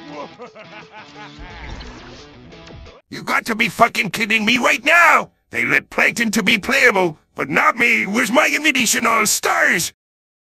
You got to be fucking kidding me right now! They let Plankton to be playable, but not me. Where's my ammunition all stars?